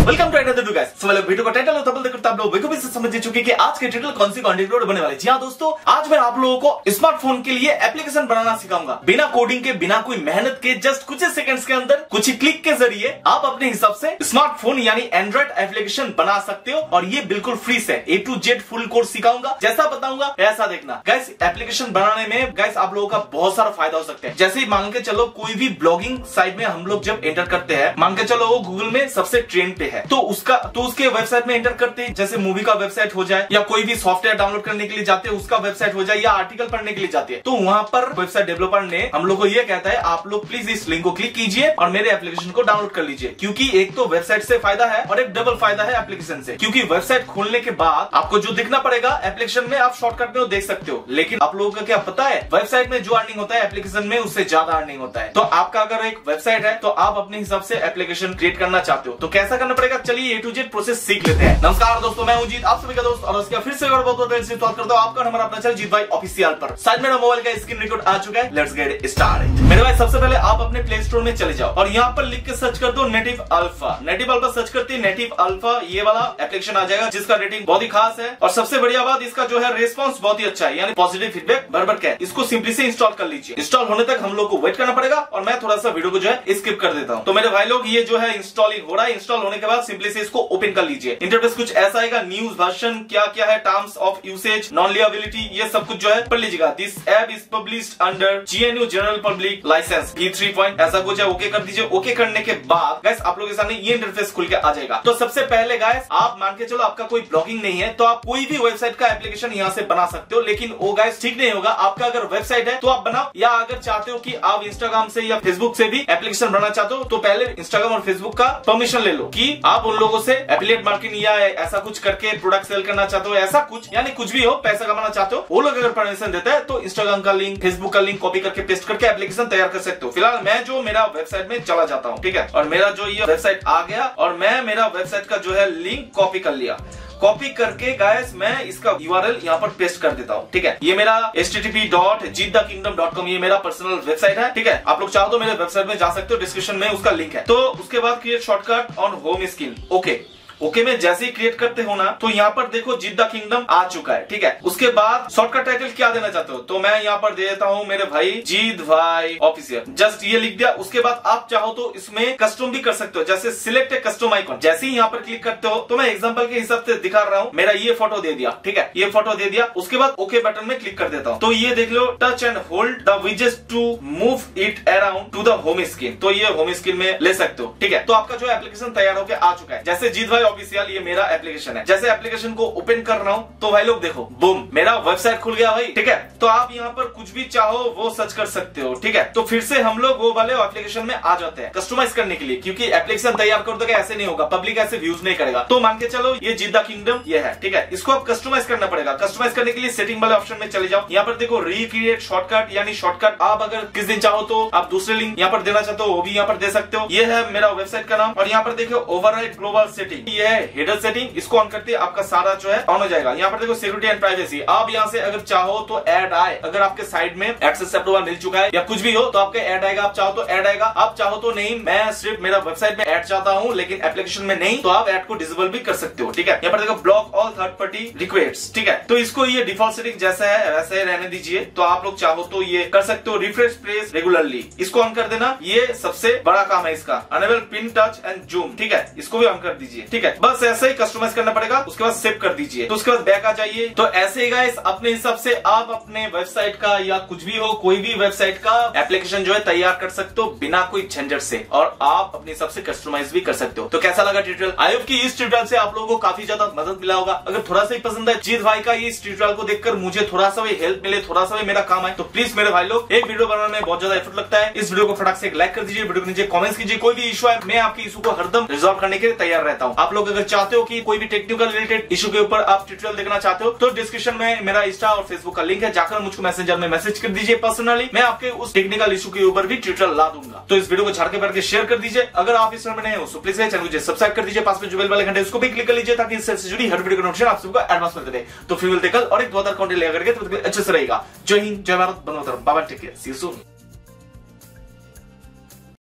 Welcome to another video guys. So video का title और thumbnail देखकर आप लोग बेखूबी से समझ चुके कि आज के टाइटल कौन सी कंटेंट क्रिएटर बनने वाले। जी हां दोस्तों, आज मैं आप लोगों को स्मार्टफोन के लिए एप्लीकेशन बनाना सिखाऊंगा। बिना कोडिंग के, बिना कोई मेहनत के, जस्ट कुछ सेकंड्स के अंदर कुछ ही क्लिक के जरिए आप अपने हिसाब से स्मार्टफोन यानी एंड्रॉइड एप्लीकेशन बना सकते हो और ये बिल्कुल फ्री से A to Z full course सिखाऊंगा। जैसा बताऊंगा ऐसा देखना गाइस। एप्लीकेशन बनाने में गाइस आप लोगों का बहुत सारा फायदा हो सकता है। जैसे ही मान के चलो कोई भी ब्लॉगिंग साइट में हम लोग जब एंटर करते हैं, मान के चलो वो गूगल में सबसे ट्रेंड पे है, तो उसके वेबसाइट में एंटर करते हैं। जैसे मूवी का वेबसाइट हो जाए या कोई भी सॉफ्टवेयर डाउनलोड करने के लिए जाते हैं उसका वेबसाइट हो जाए या आर्टिकल पढ़ने के लिए जाते हैं, तो वहां पर वेबसाइट डेवलपर ने हम लोग को ये कहता है आप लोग प्लीज इस लिंक को क्लिक कीजिए और मेरे एप्लीकेशन को डाउनलोड कर लीजिए। क्योंकि एक तो वेबसाइट से फायदा है और एक डबल फायदा है एप्लीकेशन से। क्योंकि वेबसाइट खोलने के बाद आपको जो दिखना पड़ेगा एप्लीकेशन में आप शॉर्टकट में देख सकते हो, लेकिन आप लोगों का क्या पता है वेबसाइट में जो अर्निंग होता है एप्लीकेशन में उससे ज्यादा अर्निंग होता है। तो आपका अगर एक वेबसाइट है तो आप अपने हिसाब से एप्लीकेशन क्रिएट करना चाहते हो तो कैसा करना पड़ेगा, चलिए A to Z प्रोसेस सीख लेते हैं। नमस्कार दोस्तों, मैं हूं जीत, आप सभी का दोस्त, और उसका फिर से बहुत स्वागत करता हूं आपका हमारा अपना चैनल जीत भाई ऑफिशियल पर। साइड में मोबाइल का स्क्रीन रिकॉर्ड आ चुका है, लेट्स गेट स्टार्टेड। मेरे भाई सबसे पहले आप अपने प्ले स्टोर में चले जाओ और यहाँ पर लिख के सर्च कर दो native alpha. Native alpha search करते हैं, नेटिव अल्फा ये वाला एप्लीकेशन आ जाएगा जिसका रेटिंग बहुत ही खास है और सबसे बढ़िया बात इसका जो है रेस्पॉन्स बहुत ही अच्छा है, यानी पॉजिटिव फीडबैक भर के है। इसको सिंपली से इंस्टॉल कर लीजिए। इंस्टॉल होने तक हम लोग को वेट करना पड़ेगा और मैं थोड़ा सा वीडियो को जो है स्किप कर देता हूँ। तो मेरे भाई लोग ये जो है इंस्टॉलिंग हो रहा है। इंस्टॉल होने के बाद सिंपली से इसको ओपन कर लीजिए। इंटरफेस कुछ ऐसा आएगा, न्यूज वर्जन क्या क्या है, terms of usage, non liability, ये सब कुछ जो है पढ़ लीजिएगा। This app is published under GNU general public licence V3 point ऐसा कुछ है। ओके कर दीजिए। ओके करने के बाद गाइस आप लोगों के सामने ये इंटरफेस खुल के आ जाएगा। तो सबसे पहले गाइस आप मान के चलो आपका कोई ब्लॉगिंग नहीं है तो आप कोई भी वेबसाइट का एप्लीकेशन यहाँ से बना सकते हो, लेकिन वो गाइस ठीक नहीं होगा। आपका अगर वेबसाइट है तो आप बनाओ, या अगर चाहते हो कि आप इंस्टाग्राम से या फेसबुक से भी एप्लीकेशन बनाना चाहते हो तो पहले इंस्टाग्राम और फेसबुक का परमिशन ले लो कि आप उन लोगों से एफिलिएट मार्केटिंग या ऐसा कुछ करके प्रोडक्ट सेल करना चाहते हो, ऐसा कुछ यानी कुछ भी हो, पैसा कमाना चाहते हो, वो लोग अगर परमिशन देता है तो इंस्टाग्राम का लिंक, फेसबुक का लिंक कॉपी करके पेस्ट करके एप्लीकेशन तैयार कर सकते हो। फिलहाल मैं जो मेरा वेबसाइट में चला जाता हूँ, ठीक है, और मेरा जो ये वेबसाइट आ गया और मैं मेरा वेबसाइट का जो है लिंक कॉपी कर लिया। कॉपी करके गाइस मैं इसका URL यहाँ पर पेस्ट कर देता हूँ, ठीक है। ये मेरा http.jeetthekingdom.com ये मेरा पर्सनल वेबसाइट है, ठीक है। आप लोग चाहो तो मेरे वेबसाइट में जा सकते हो, डिस्क्रिप्शन में उसका लिंक है। तो उसके बाद create shortcut on home screen. Okay में जैसे ही क्रिएट करते हो ना तो यहाँ पर देखो जीत द किंगडम आ चुका है, ठीक है। उसके बाद शॉर्टकट टाइटल क्या देना चाहते हो तो मैं यहाँ पर दे देता हूँ मेरे भाई जीत भाई ऑफिशियल, जस्ट ये लिख दिया। उसके बाद आप चाहो तो इसमें कस्टम भी कर सकते हो, जैसे सिलेक्ट ए कस्टम आइकॉन। जैसे ही यहाँ पर क्लिक करते हो तो मैं एग्जांपल के हिसाब से दिखा रहा हूँ, मेरा ये फोटो दे दिया, ठीक है, ये फोटो दे दिया। उसके बाद ओके बटन में क्लिक कर देता हूँ तो ये देख लो, टच एंड होल्ड द विजेट to move it around to the home screen. तो ये होम स्क्रीन में ले सकते हो, ठीक है। तो आपका जो एप्लीकेशन तैयार होकर आ चुका है। जैसे जीत भाई ऑफिशियल ये मेरा एप्लीकेशन है। जैसे एप्लीकेशन को ओपन कर रहा हूं तो भाई लोग देखो बूम मेरा वेबसाइट खुल गया भाई, ठीक है। तो आप यहाँ पर कुछ भी चाहो वो सर्च कर सकते हो, ठीक है। तो फिर से हम लोग वो वाले एप्लीकेशन में आ जाते हैं कस्टमाइज करने के लिए, क्योंकि एप्लीकेशन तैयार कर दोगे ऐसे नहीं होगा, पब्लिक ऐसे व्यूज नहीं करेगा। तो मान के चलो ये जीत द किंगडम ये है, ठीक है। इसको आप कस्टमाइज करना पड़ेगा। कस्टमाइज करने के लिए सेटिंग वाले ऑप्शन में चले जाओ। यहाँ पर देखो रिक्रिएट शॉर्टकट, यानी शॉर्टकट आप अगर किस दिन चाहो तो आप दूसरे लिंक यहाँ पर देना चाहते हो वो भी यहाँ पर दे सकते हो। ये है मेरा वेबसाइट का नाम और यहाँ पर देखो ओवरराइड ग्लोबल सेटिंग, ये है हेडर सेटिंग। इसको ऑन करते आपका सारा जो है ऑन हो जाएगा। यहाँ पर देखो सिक्योरिटी एंड प्राइवेसी, आप यहाँ से अगर चाहो तो ऐड आए, अगर आपके साइड में एक्सेस अप्रूवल मिल चुका है या कुछ भी हो तो आपके ऐड आएगा। आप चाहो तो ऐड आएगा, आप चाहो तो नहीं। मैं सिर्फ मेरा वेबसाइट में ऐड चाहता हूँ लेकिन एप्लीकेशन में नहीं, तो आप ऐड को डिसेबल भी कर सकते हो, ठीक है। यहाँ पर देखो block all third party request, ठीक है। तो इसको ये डिफॉल्ट सेटिंग जैसा है वैसे ही रहने दीजिए। तो आप लोग चाहो तो ये कर सकते हो। रिफ्रेश पेज रेगुलरली, इसको ऑन कर देना, ये सबसे बड़ा काम है इसका। Enable pin touch and zoom, ठीक है, इसको भी ऑन कर दीजिए, ठीक है। बस ऐसे ही कस्टमाइज करना पड़ेगा। उसके बाद सेव कर दीजिए, तो उसके बाद बैक आ जाइए। तो ऐसे ही गाइस अपने हिसाब से आप अपने वेबसाइट का या कुछ भी हो, कोई भी वेबसाइट का एप्लीकेशन जो है तैयार कर सकते हो बिना कोई झंझट से, और आप अपने हिसाब से कस्टमाइज भी कर सकते हो। तो कैसा लगा ट्यूटोरियल? आई होप कि इस ट्यूटोरियल से आप लोगों को काफी ज्यादा मदद मिला होगा। अगर थोड़ा सा ही पसंद है जीत भाई का इस ट्यूटोरियल को देखकर मुझे थोड़ा सा भी हेल्प मिले, थोड़ा सा भी मेरा काम है, तो प्लीज मेरे भाई लोग एक वीडियो बनाने में बहुत ज्यादा एफर्ट लगता है। इस वीडियो को फटाक से एक लाइक कर दीजिए, वीडियो के नीचे कमेंट्स कीजिए। कोई भी इशू है मैं आपके इशू को हरदम रिजॉल्व करने के लिए तैयार रहता हूँ। आप लोग अगर चाहते हो कि कोई भी टेक्निकल रिलेटेड इशू के ऊपर आप ट्यूटोरियल देखना चाहते हो तो डिस्क्रिप्शन में मेरा इंस्टा और फेसबुक का लिंक है, जाकर मुझको मैसेंजर में मैसेज कर दीजिए पर्सनली। मैं आपके उस टेक्निकल इशू के ऊपर भी ट्यूटोरियल ला दूंगा। तो इस वीडियो को झाड़ के करके शेयर कर दीजिए। अगर आप इस में नए हो तो प्लीज चैनल को सब्सक्राइब कर दीजिए, पास में जो बेल वाले घंटे उसको भी क्लिक कर लीजिए ताकि इससे जुड़ी हर वीडियो का नोटिफिकेशन आप सबको एडवांस में दे। तो फिर मिलते कल और एक 2 कंटेंट लेकर के, तो अच्छे से रहेगा। जय हिंद, जय भारत, बंदे मातरम, bye bye, take care, see you soon.